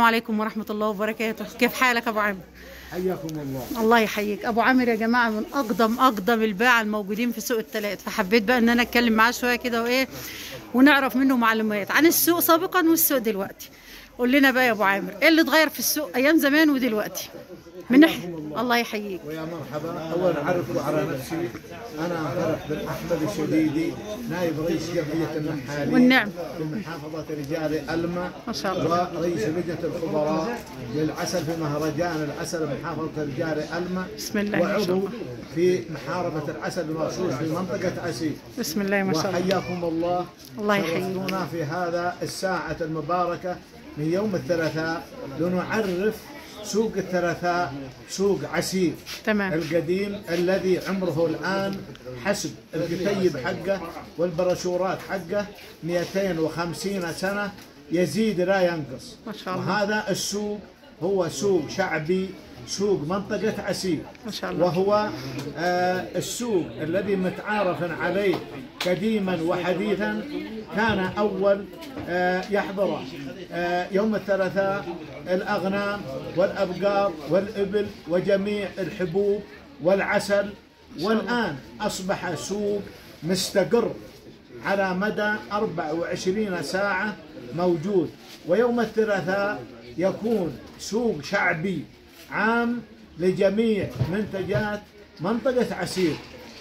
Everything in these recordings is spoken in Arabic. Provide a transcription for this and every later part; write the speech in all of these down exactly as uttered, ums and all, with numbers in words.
عليكم ورحمة الله وبركاته. كيف حالك أبو عامر؟ حياكم الله. الله يحييك. أبو عامر يا جماعة من أقدم أقدم الباعة الموجودين في سوق التلات، فحبيت بقى إن أنا أتكلم معاه شوية كده وإيه ونعرف منه معلومات عن السوق سابقا والسوق دلوقتي. قول لنا بقى يا أبو عامر إيه اللي اتغير في السوق أيام زمان ودلوقتي؟ من ناحية الله. الله يحييك ويا مرحبا. أولا أعرفكم على نفسي، أنا فرح بن أحمد الشديدي، نائب رئيس جمعية النحالين والنعم في محافظة رجال ألمة، ما شاء الله، ورئيس لجنة الخبراء للعسل في مهرجان العسل محافظة رجال ألمة، بسم الله ما شاء وعضو الله، في محاربة العسل المغشوش في منطقة عسير. بسم الله ما شاء الله. وحياكم الله. الله يحييك. شرفتونا في هذا الساعة المباركة من يوم الثلاثاء لنعرف سوق الثلاثاء، سوق عسير تمام القديم الذي عمره الآن حسب الكتيب حقه والبرشورات حقه مئتين وخمسين سنة، يزيد لا ينقص. ما شاء الله. وهذا السوق هو سوق شعبي، سوق منطقة عسير، ما شاء الله. وهو آه السوق الذي متعارف عليه قديما وحديثا. كان أول آه يحضر آه يوم الثلاثاء الأغنام والأبقار والإبل وجميع الحبوب والعسل، والآن أصبح سوق مستقر على مدى أربع وعشرين ساعة موجود. ويوم الثلاثاء يكون سوق شعبي عام لجميع منتجات منطقة عسير.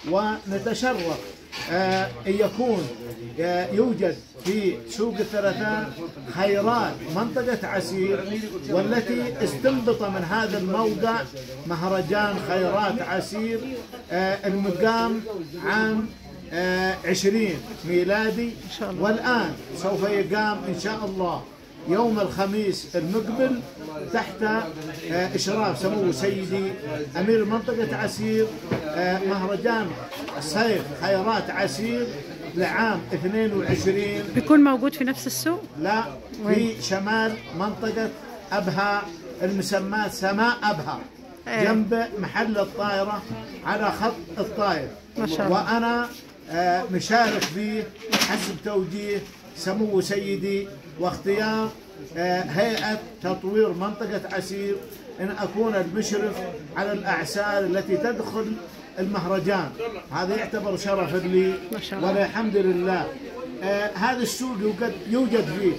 ونتشرف آه أن يكون آه يوجد في سوق الثلاثاء خيرات منطقة عسير، والتي استنبط من هذا الموضع مهرجان خيرات عسير آه المقام عام آه عشرين ميلادي، والآن سوف يقام إن شاء الله يوم الخميس المقبل تحت إشراف سمو سيدي أمير منطقة عسير مهرجان صيف خيرات عسير لعام اثنين وعشرين. بيكون موجود في نفس السوق؟ لا، في شمال منطقة أبها المسماة سماء أبها، جنب محل الطائرة على خط الطائر. ما شاء الله. وأنا مشارك فيه حسب توجيه سمو سيدي واختيار هيئة تطوير منطقة عسير أن أكون المشرف على الأعسال التي تدخل المهرجان. هذا يعتبر شرف لي والحمد لله. آه هذا السوق يوجد, يوجد فيه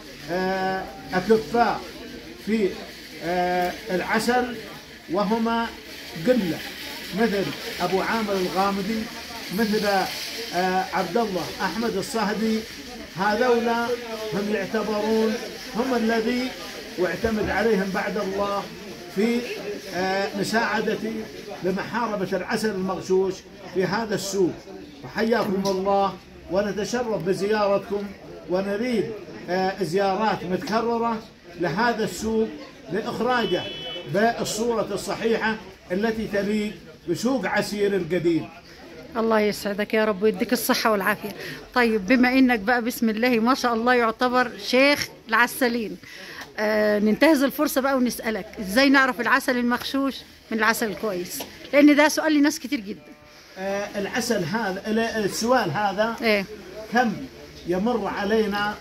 آه أكفاء في آه العسل، وهما قلة، مثل أبو عامر الغامدي، مثل آه عبد الله أحمد الصهدي. هذولا هم يعتبرون هم الذي واعتمد عليهم بعد الله في آه مساعدتي لمحاربة العسل المغشوش في هذا السوق. فحياكم الله، ونتشرف بزيارتكم، ونريد آه زيارات متكررة لهذا السوق لإخراجه بالصورة الصحيحة التي تليق بسوق عسير القديم. الله يسعدك يا رب ويديك الصحة والعافية. طيب بما انك بقى بسم الله ما شاء الله يعتبر شيخ العسالين، آه ننتهز الفرصة بقى ونسألك ازاي نعرف العسل المغشوش من العسل الكويس، لان ده سؤال لناس كتير جدا. آه العسل هذا، السؤال هذا ايه كم يمر علينا،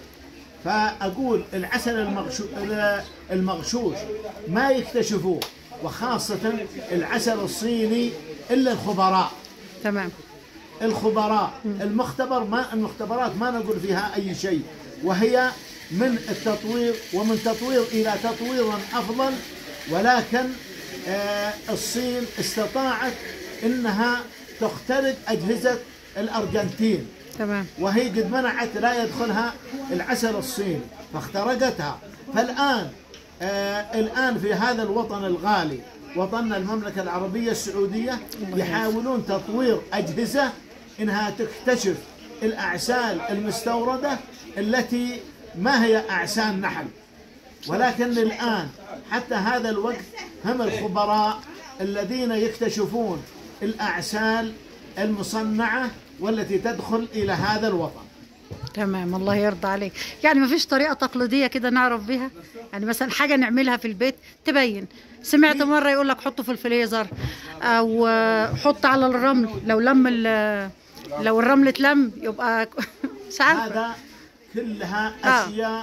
فأقول العسل المغشوش, المغشوش ما يكتشفوه، وخاصة العسل الصيني إلا الخبراء. تمام. الخبراء المختبر، ما المختبرات ما نقول فيها أي شيء، وهي من التطوير ومن تطوير إلى تطوير أفضل. ولكن آه الصين استطاعت إنها تخترق أجهزة الأرجنتين. تمام. وهي قد منعت لا يدخلها العسل الصيني فاخترقتها. فالآن آه الآن في هذا الوطن الغالي، وطننا المملكة العربية السعودية، يحاولون تطوير أجهزة إنها تكتشف الأعسال المستوردة التي ما هي أعسال نحل. ولكن الآن حتى هذا الوقت هم الخبراء الذين يكتشفون الأعسال المصنعة والتي تدخل إلى هذا الوطن. تمام. الله يرضى عليك. يعني ما فيش طريقة تقليدية كده نعرف بها؟ يعني مثلا حاجة نعملها في البيت تبين. سمعت مرة يقول لك حطه في الفريزر، أو حط على الرمل، لو لم لو الرمل اتلم يبقى مش عارفة. هذا كلها أشياء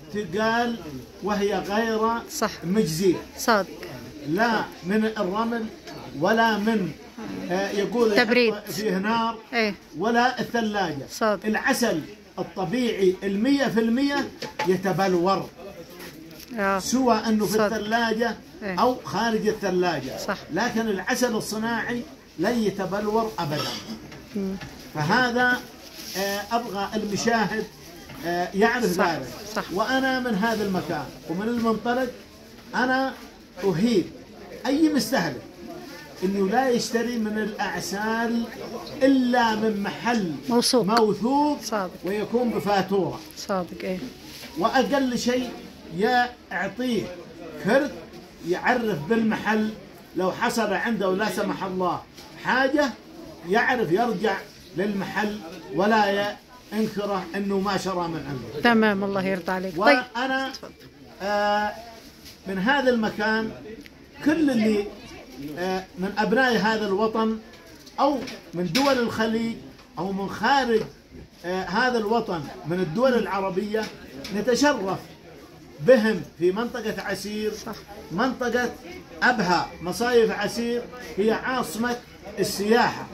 تقال وهي غير صح. مجزية، صادق. لا من الرمل ولا من آه يقول تبريد فيه نار ايه ولا الثلاجة. صادق. العسل الطبيعي المية في المية يتبلور، آه. سواء أنه في صادق. الثلاجة إيه. أو خارج الثلاجة. صح. لكن العسل الصناعي لن يتبلور أبدا. مم. فهذا آه أبغى المشاهد آه يعرف صح. ذلك. صح. وأنا من هذا المكان ومن المنطلق أنا أهيب أي مستهلك إنه لا يشتري من الأعسال إلا من محل موثوق. موثوق صادق. ويكون بفاتورة. صادق ايه. وأقل شيء يعطيه كرت يعرف بالمحل، لو حصل عنده لا سمح الله حاجة يعرف يرجع للمحل ولا ينكره انه ما شرى من عنده. تمام، الله يرضى عليك. طيب وانا آه من هذا المكان كل اللي آه من ابناء هذا الوطن او من دول الخليج او من خارج آه هذا الوطن من الدول العربية نتشرف بهم في منطقة عسير. صح. منطقة أبها مصايف عسير هي عاصمة السياحة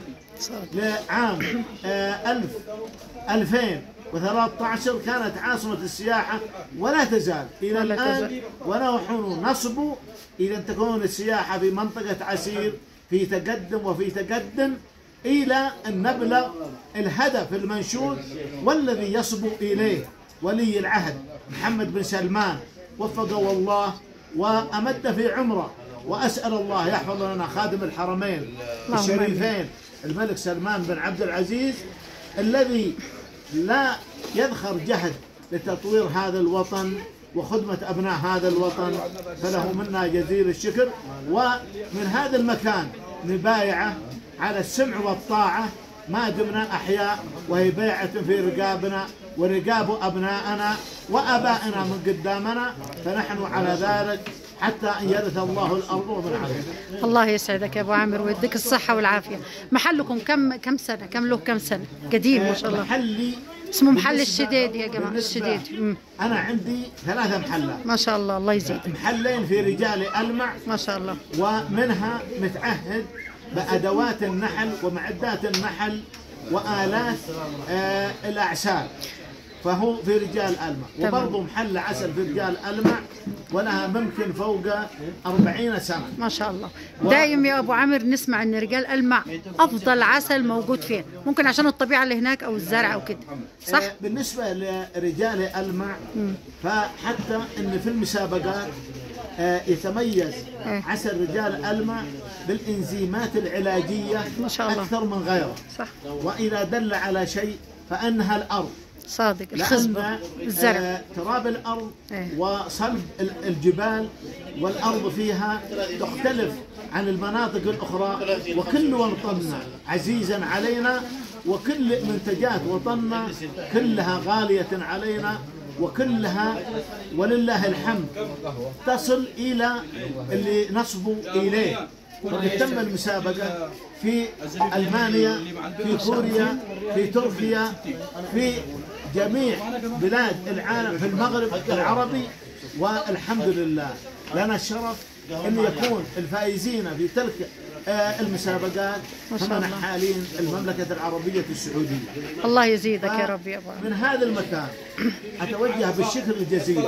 لعام آه ألف ألفين وثلاثة عشر، كانت عاصمة السياحة ولا تزال إلى ولا الآن تزال. ونحن نصب إلى أن تكون السياحة في منطقة عسير في تقدم وفي تقدم إلى أن نبلغ الهدف المنشود والذي يصبو إليه ولي العهد محمد بن سلمان وفقه الله وأمد في عمره. وأسأل الله يحفظ لنا خادم الحرمين الشريفين الملك سلمان بن عبد العزيز الذي لا يذخر جهد لتطوير هذا الوطن وخدمة أبناء هذا الوطن، فله منا جزيل الشكر. ومن هذا المكان نبايعه على السمع والطاعة ما دمنا أحياء، وهي بيعة في رقابنا ورقاب أبنائنا وأبائنا من قدامنا، فنحن على ذلك حتى أن يرث الله الأرض ومن عليها. الله يسعدك يا أبو عامر ويديك الصحة والعافية. محلكم كم كم سنة؟ كم له كم سنة؟ قديم ما شاء الله. محلي اسمه محل الشديد يا جماعة. الشديد. مم. أنا عندي ثلاثة محلات ما شاء الله، الله يزيد. محلين في رجال ألمع ما شاء الله. ومنها متعهد بأدوات النحل ومعدات النحل وآلات آه الأعسال، فهو في رجال ألمع. وبرضه محل عسل في رجال ألمع ولها ممكن فوق أربعين سنة. ما شاء الله. دايم يا أبو عامر نسمع أن رجال ألمع أفضل عسل موجود فين، ممكن عشان الطبيعة اللي هناك أو الزرع أو كده، صح؟ آه بالنسبة لرجال ألمع فحتى أن في المسابقات آه يتميز إيه؟ عسل رجال ألمع بالإنزيمات العلاجية ما شاء الله. أكثر من غيره. صح. وإذا دل على شيء فأنها الأرض. صادق. الخصبة الزرع. آه تراب الأرض إيه؟ وصلب الجبال والأرض فيها تختلف عن المناطق الأخرى، وكل وطننا عزيزا علينا وكل منتجات وطننا كلها غالية علينا وكلها ولله الحمد تصل إلى اللي نصبوا إليه. وقد تم المسابقة في ألمانيا، في كوريا، في تركيا، في جميع بلاد العالم، في المغرب العربي. والحمد لله لنا الشرف أن يكون الفائزين في تلك المسابقات هم حاليا المملكة العربية السعودية. الله يزيدك يا رب يا أبو عامر. من هذا المكان أتوجه بالشكر الجزيل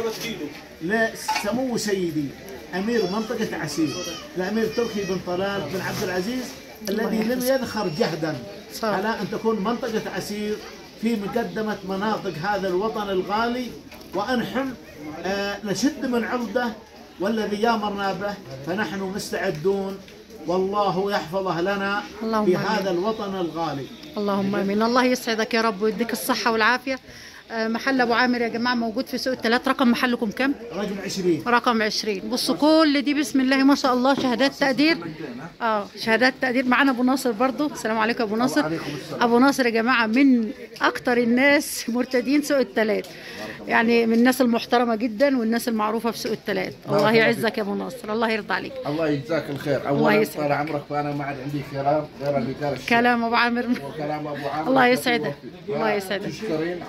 لسمو سيدي أمير منطقة عسير الأمير تركي بن طلال بن عبد العزيز الذي لم يذخر جهدا على أن تكون منطقة عسير في مقدمة مناطق هذا الوطن الغالي، وأنحن آه نشد من عرضه والذي يامرنا به، فنحن مستعدون والله يحفظه لنا في هذا الوطن الغالي. اللهم امين. الله يسعدك يا رب ويديك الصحة والعافية. محل ابو عامر يا جماعه موجود في سوق الثلاث. رقم محلكم كم؟ رقم عشرين. رقم عشرين. بصوا كل دي بسم الله ما شاء الله شهادات تقدير. اه شهادات تقدير. معانا ابو ناصر برضو. السلام عليكم ابو ناصر. ابو ناصر يا جماعه من اكتر الناس مرتدين سوق الثلاث، يعني من الناس المحترمه جدا والناس المعروفه في سوق الثلاث. الله يعزك يا ابو ناصر، الله يرضى عليك. الله يجزاك الخير. اولا طال عمرك وانا ما عاد عندي كلام غير اللي قال كلام ابو عامر. وكلام ابو عامر. الله يسعدك. الله يسعدك. مشكورين على ما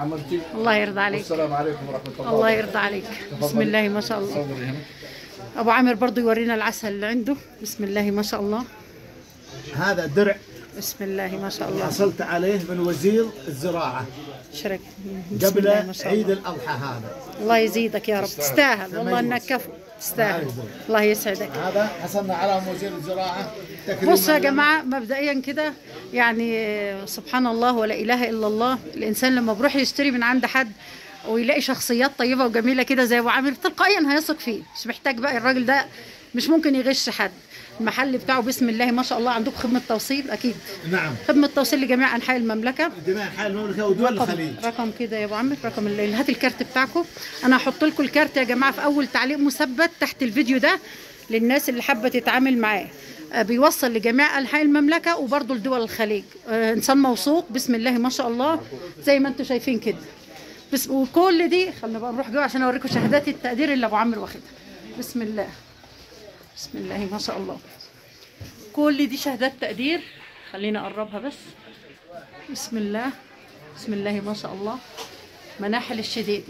عملتي. الله يرضى عليك. السلام عليكم ورحمه الله. الله يرضى عليك. بسم الله ما شاء الله. صوري هنا. ابو عامر برضو يورينا العسل اللي عنده. بسم الله ما شاء الله. هذا درع بسم الله ما شاء الله. حصلت عليه من وزير الزراعة شرك قبل عيد الأضحى. هذا الله يزيدك يا رب. تستاهل والله انك كفو. تستاهل. الله يسعدك. هذا حصلنا على وزير الزراعة. بصوا يا جماعة مبدئيا كده يعني سبحان الله ولا إله إلا الله. الإنسان لما بروح يشتري من عند حد ويلاقي شخصيات طيبة وجميلة كده زي أبو عامر تلقائيا هيثق فيه. مش محتاج بقى الراجل ده مش ممكن يغش حد. المحل بتاعه بسم الله ما شاء الله. عندكم خدمة توصيل أكيد؟ نعم. خدمة توصيل لجميع أنحاء المملكة. جميع أنحاء المملكة ودول الخليج. رقم كده يا أبو عامر. رقم الليل. هات الكارت بتاعكم. أنا هحط لكم الكارت يا جماعة في أول تعليق مثبت تحت الفيديو ده للناس اللي حابة تتعامل معاه. بيوصل لجميع انحاء المملكه وبرضه لدول الخليج. انسان موثوق بسم الله ما شاء الله زي ما انتم شايفين كده. بس وكل دي خلينا بقى نروح جوه عشان اوريكم شهادات التقدير اللي ابو عامر واخدها. بسم الله بسم الله ما شاء الله. كل دي شهادات تقدير. خلينا اقربها بس. بسم الله بسم الله ما شاء الله. مناحل الشديدي.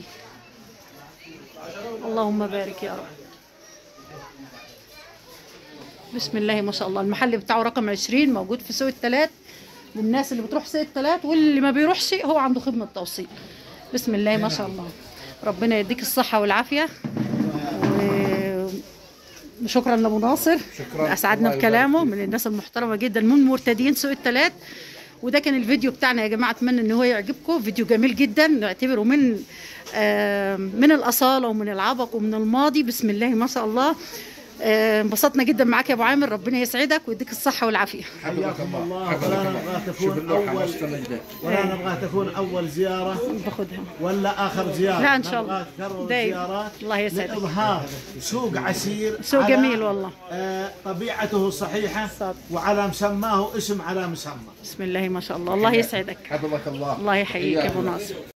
اللهم بارك يا رب. بسم الله ما شاء الله. المحل بتاعه رقم عشرين موجود في سوق التلات للناس اللي بتروح سوق التلات واللي ما بيروحش هو عنده خدمة توصيل. بسم الله ما شاء الله. ربنا يديك الصحة والعافية. وشكرا لأبو ناصر. أسعدنا بكلامه من الناس المحترمة جدا من مرتدين سوق التلات. وده كان الفيديو بتاعنا يا جماعة. أتمنى إن هو يعجبكم. فيديو جميل جدا نعتبره من آه من الأصالة ومن العبق ومن الماضي. بسم الله ما شاء الله. انبسطنا جدا معاك يا ابو عامر. ربنا يسعدك ويديك الصحه والعافيه. حياكم الله. ولا نبغى تكون اول ولا نبغى تكون اول زياره باخدها ولا اخر زياره. لا ان شاء الله دايما. الله يسعدك. لإظهار سوق عسير. سوق جميل والله. آه طبيعته صحيحه صاد. وعلى مسماه اسم على مسمى. بسم الله ما شاء الله. الله يسعدك. حفظك الله. الله يحييك يا ابو ناصر.